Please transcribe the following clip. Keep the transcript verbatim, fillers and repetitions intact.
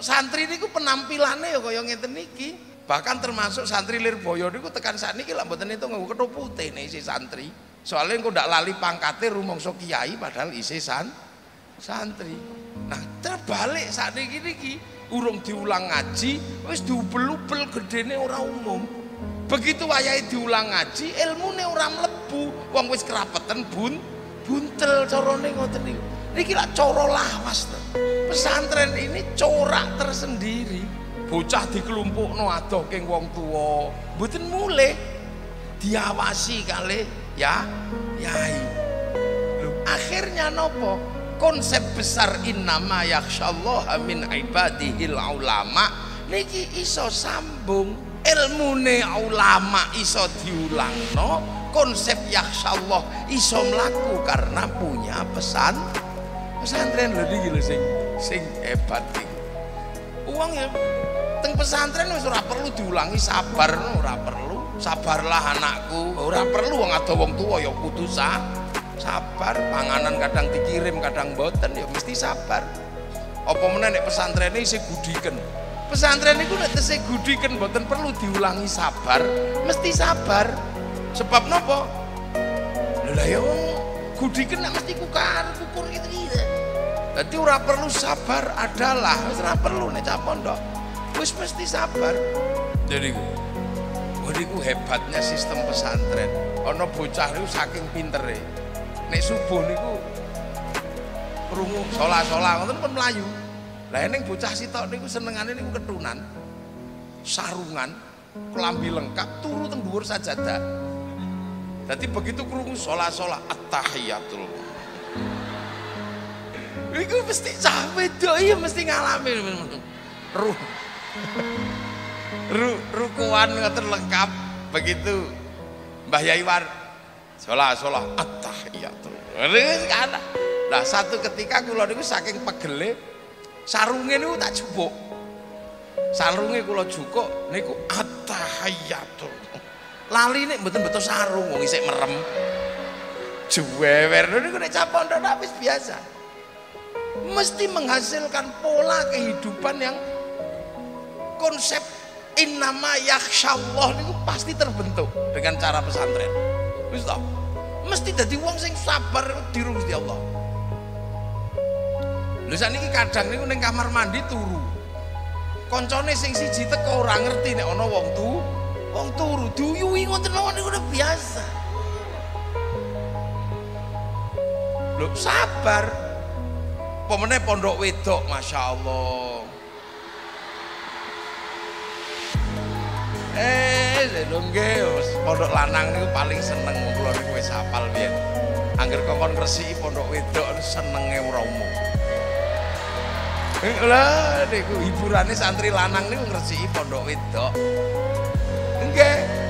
santri niku penampilannya ya kaya ngeten niki. Bahkan termasuk santri Lirboyo niku tekan sakniki lak mboten itu nganggo ketho putih nih isi santri. Soalnya engko ndak lali pangkate rumangsa kiai padahal isi san santri. Nah, terbalik sakniki niki urung diulang ngaji wis diubel-ubel gedene ora umum. Begitu wayahe diulang ngaji ilmune ora mlebu, wong wis kerapeten bun buntel carane ngoten niku. Niki lak cara lawas to. Pesantren ini corak tersendiri. Bocah dikelompokno adoh keng wong tuwa, mboten mulih. Diawasi kalih ya yai. Loh, akhirnya nopo? Konsep besar innama yakhsyallaha min ibadihil ulama niki iso sambung. Ilmune ulama iso diulangno, konsep yakhsyallah iso mlaku karena punya pesan pesantren lho niki lho sing sing hebat iki. Uang ya teng pesantren wis ora perlu diulangi sabar, ora perlu. Sabarlah anakku, ora perlu wong ado wong tuwa ya kudu sabar. Panganan kadang dikirim kadang mboten ya mesti sabar. Apa meneh nek pesantrene isih gudiken. Pesantren niku nek tesih gudiken mboten perlu diulangi sabar, mesti sabar. Sebab napa? Lha lah ya wong gudiken nek mesti kukar kukur gitu gitu. Dadi ora perlu sabar adalah, wis ora perlu nek cah pondok. Wis mesti sabar. Jadi niku hebatnya sistem pesantren. Ana bocah niku saking pintere. Nek subuh niku krungu sholat-sholat ngoten pun mlayu. Lah ning bocah sitok niku senengane niku ketunan. Sarungan, kelambi lengkap turu teng dhuwur sajadah. Dadi begitu krungu sholat-sholat at-tahiyatul. Iku mesti cah wedok iya mesti ngalami ruh. Ru rukuan ngoten lengkap begitu Mbah Yai war sholat sholat at-tahiyatul. Nah satu ketika kula niku saking pegele sarunge niku tak jupuk. Sarunge kula jukuk niku at-tahiyatul. Lali nek mboten-mboten sarung wong isih merem. Jewewer niku nek cah pondok wis biasa. Mesti menghasilkan pola kehidupan yang konsep innama yakhsyallah niku pasti terbentuk dengan cara pesantren. Wis ta? Mesti dadi wong sing sabar diru Gusti Allah. Lho sakniki kadang niku ning kamar mandi turu. Koncone sing siji teko ora ngerti nek ana wong tu, wong turu diuyuhi ngoten mawon niku udah biasa. Lho sabar. Pemene pondok wedok Masya Allah. Eh, lho nggih, pondok lanang niku paling seneng kula niku wis hafal biyen. Angger kongkon ngresiki pondok wedok senenge ora umum. Lah niku hiburane santri lanang niku ngresiki pondok wedok. Nggih.